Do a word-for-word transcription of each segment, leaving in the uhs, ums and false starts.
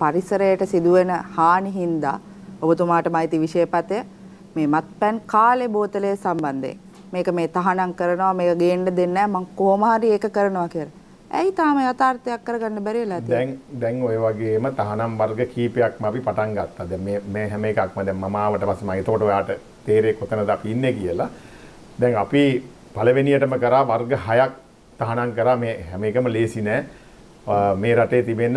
පරිසරයට සිදුවෙන හානි හින්දා ඔබතුමාට මයිති විශේෂපතය මේ මත්පැන් කාලේ බෝතලයේ සම්බන්ධයෙන් මේක මේ තහනම් කරනවා මේක ගේන්න දෙන්නේ නැහැ මං කොහොම හරි ඒක කරනවා කියලා. ඇයි තාම යථාර්ථයක් කරගන්න බැරි වෙලා තියෙන්නේ? දැන් දැන් ඔය වගේම තහනම් වර්ග කීපයක්ම අපි පටන් ගත්තා. දැන් මේ මේ හැම එකක්ම දැන් මම ආවට පස්සේ මම ඒකට ඔයාට තේරෙයි කොතනද අපි ඉන්නේ කියලා. දැන් අපි පළවෙනියටම කරා වර්ග හයක් තහනම් කරා මේ හැම එකම ලේසි නෑ. මේ රටේ තිබෙන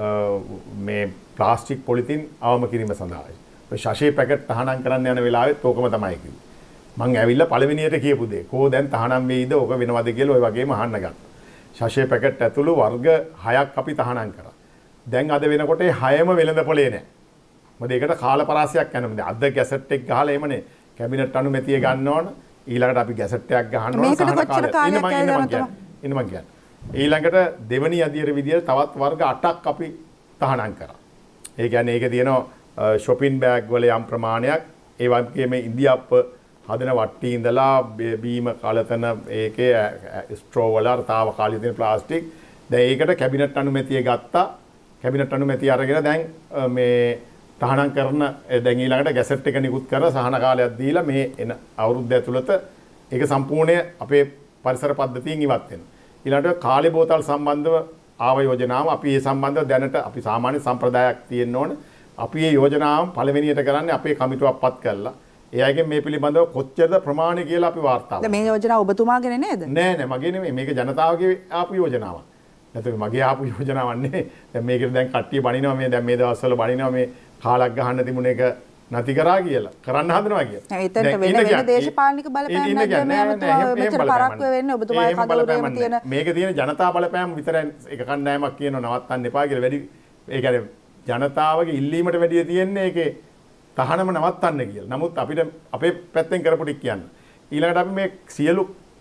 මේ ප්ලාස්ටික් පොලිතින් අවම කිරීම සඳහායි. ඔය ශෂේ පැකට් තහනම් කරන්න යන වෙලාවෙත් ඕකම තමයි කිව්වේ. මං ඇවිල්ලා පළවෙනියට කියපු දේ. කෝ දැන් තහනම් වෙයිද? ඕක වෙනවද කියලා ඔය වගේම අහන්න ගත්තා. ශෂේ පැකට් ඇතුළු වර්ග හයක් අපි තහනම් කරා. දැන් අද වෙනකොට ඒ හයම වෙළඳපොලේ නෑ. මොකද ඒකට කාල පරාසයක් යනවා. දැන් අද ගැසට් එක ගහලා එමනේ කැබිනට් අනුමැතිය ගන්න ඕන. ඊළඟට අපි ගැසට් එකක් ගහන්න ඕන සහන කාලය. ඉන්න මං ඉන්න මං කියන්නේ. ඉන්න මං කියන්නේ. ඊළඟට දෙවනි අදියර විදියට තවත් වර්ග අටක් අපි තහනම් කරා. ඒ කියන්නේ ඒක තියෙනවා shopping bag වල යම් ප්‍රමාණයක් ඒ වගේම ඉන්දියාප්ප හදන වට්ටි ඉඳලා බීම කලතන ඒකේ ස්ට්‍රෝ වල තාවකාලික තියෙන ප්ලාස්ටික් දැන් ඒකට කැබිනට් අනුමැතිය ගත්තා. කැබිනට් අනුමැතිය අරගෙන දැන් මේ තහනම් කරන දැන් ඊළඟට ගැසට් එක නිකුත් කර සහන කාලයක් දීලා මේ එන අවුරුද්ද ඇතුළත ඒක සම්පූර්ණ අපේ පරිසර පද්ධතියෙන් ඉවත් වෙනවා. ඊළඟට කාලේ බෝතල් සම්බන්ධව ආව යෝජනාව අපි ඒ සම්බන්ධව දැනට අපි සාමාන්‍ය සම්ප්‍රදායක් තියෙන්න ඕන. අපි මේ යෝජනාව පළවෙනියට කරන්නේ අපේ කමිටුවක් පත් කරලා. එයාගෙන් මේ පිළිබඳව කොච්චරද ප්‍රමාණය කියලා අපි වාර්තාව. දැන් මේ යෝජනාව ඔබතුමාගේ නේද? නෑ නෑ මගේ නෙමෙයි. මේක ජනතාවගේ ආපු යෝජනාවක්. නැත්නම් මගේ ආපු යෝජනාවක් නෙමෙයි. දැන් මේකට දැන් කට්ටිය බණිනවා මේ දැන් මේ දවස්වල බණිනවා මේ කාලක් ගහන්න තිබුණ එක නැති කරා කියලා. කරන්න හදනවා කියලා. එතනට වෙන වෙන දේශපාලනික බලපෑම් නැද්ද මේ අමතව මෙච්චර පරක්කු වෙන්නේ ඔබතුමාගේ කඩවලේම තියෙන මේක තියෙන ජනතා බලපෑම් විතරයි එක කණ්ඩායමක් කියනවා නවත්තන්න එපා කියලා වැඩි ඒ කියන්නේ ජනතාවගේ ඉල්ලීමට වැඩිය තියෙන්නේ ඒකේ තහනම නවත්තන්න කියලා. නමුත් අපිට අපේ පැත්තෙන් කරපු ටික කියන්න. ඊළඟට අපි මේ සියලු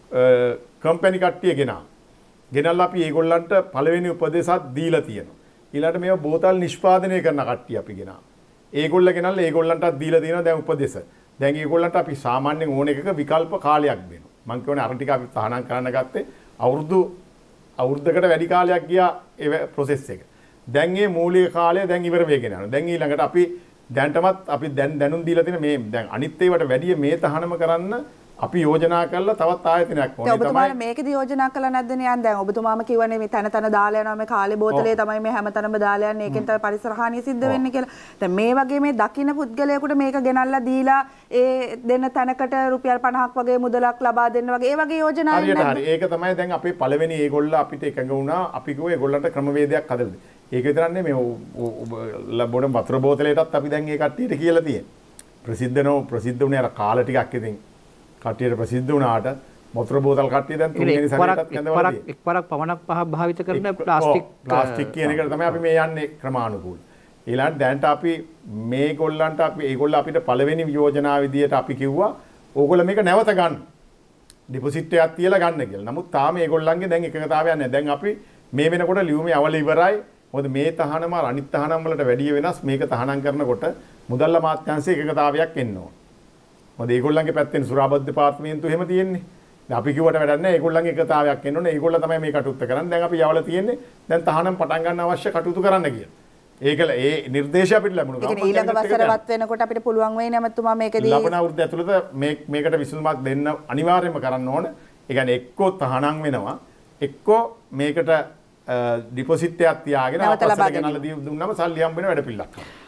කම්පැනි කට්ටිය ගෙනා. ගෙනල්ලා අපි ඒගොල්ලන්ට පළවෙනි උපදේශات දීලා තියෙනවා. ඊළඟට මේව බෝතල් නිෂ්පාදනය කරන කට්ටිය අපි ගෙනා. ඒගොල්ල ගෙනල්ලා ඒගොල්ලන්ටත් දීලා තියෙනවා දැන් උපදේශ. දැන් ඒගොල්ලන්ට අපි සාමාන්‍යයෙන් ඕන එකක විකල්ප කාලයක් දෙනවා. මම කියන්නේ අර ටික අපි තහනම් කරන්න ගත්තේ අවුරුදු අවුරුද්දකට වැඩි කාලයක් ගියා ඒ process එක. දැන් මේ මූලික කාලය දැන් ඉවර වෙගෙන යනවා. දැන් ඊළඟට අපි දැන්ටමත් අපි දැන් දැනුම් දීලා තියෙන මේ දැන් අනිත් ඒවාට වැඩිය මේ තහනම කරන්න අපි යෝජනා කරලා තවත් ආයතනයක් ඕනේ තමයි. ඔබතුමාලා මේකද යෝජනා කළා නැද්ද නේ? දැන් ඔබතුමාම කිව්වනේ මේ තන තන දාලා යනවා මේ කාලේ බෝතලේ තමයි මේ හැමතැනම දාලා යන්නේ. ඒකෙන් තමයි පරිසර හානිය සිද්ධ වෙන්නේ කියලා. දැන් මේ වගේ මේ දකින්න පුද්ගලයෙකුට මේක ගෙනල්ලා දීලා ඒ දෙන තැනකට රුපියල් පනහක් වගේ මුදලක් ලබා දෙන්න වගේ ඒ වගේ යෝජනා හරියට හරි. ඒක තමයි දැන් අපේ පළවෙනි ඒගොල්ල අපිට එකඟ වුණා. අපි කිව්වා ඒගොල්ලන්ට ක්‍රමවේදයක් හදලා දෙන්න. ඒක විතරක් නෙමෙයි ලැබුණ වතුර බෝතලයටත් අපි දැන් ඒ කට්ටියට කියලා තියෙනවා. ප්‍රසිද්ධ නෝ ප්‍රසිද්ධ වුණේ අර කාල ටිකක් ඉතින් කට්ටියට ප්‍රසිද්ධ වුණාට වතුර බෝතල් කට්ටිය දැන් තුන්වෙනි සැරේටත් කැඳවලා තියෙනවා. එක්වරක් පමණක් පහ භාවිත කරන ප්ලාස්ටික් ප්ලාස්ටික් කියන එකට තමයි අපි මේ යන්නේ ක්‍රමානුකූල. ඊළඟට දැන්ට අපි මේගොල්ලන්ට අපි ඒගොල්ලෝ අපිට පළවෙනි යෝජනා විදියට අපි කිව්වා ඕගොල්ලෝ මේක නැවත ගන්න. ඩිපොසිට් එකක් තියලා ගන්න කියලා. නමුත් තාම ඒගොල්ලන්ගේ දැන් එකඟතාවයක් නැහැ. දැන් අපි මේ වෙනකොට ලියුමේ අවල ඉවරයි. මොකද මේ තහනම අනිත් තහනම් වලට වැඩිය වෙනස්. මේක තහනම් කරනකොට මුදල් අමාත්‍යාංශයේ එකඟතාවයක් එන්න ඕන. මොකද ඒගොල්ලන්ගේ පැත්තෙන් සුරාබත් දෙපාර්තමේන්තුව එහෙම තියෙන්නේ. දැන් අපි කිව්වට වැඩක් නැහැ. ඒගොල්ලන්ගේ එකතාවයක් එන්න ඕනේ. ඒගොල්ලෝ තමයි මේ කටයුත්ත කරන්නේ. දැන් අපි යවල තියෙන්නේ දැන් තහනම් පටන් ගන්න අවශ්‍ය කටයුතු කරන්න කියලා. ඒකල ඒ නිර්දේශය අපිට ලැබුණා. ඒ කියන්නේ ඊළඟ වසරවත් වෙනකොට අපිට පුළුවන් වෙයි නැමතුමා මේකදී ලබන අවුරුද්ද ඇතුළත මේ මේකට විසඳුමක් දෙන්න අනිවාර්යයෙන්ම කරන්න ඕන. ඒ කියන්නේ එක්කෝ තහනම් වෙනවා. එක්කෝ මේකට ඩිපොසිට් එකක් තියාගෙන අපස්සට ගෙනල්ලා දුන්නම සල්ලි හම්බ වෙන වැඩ පිළිලක්.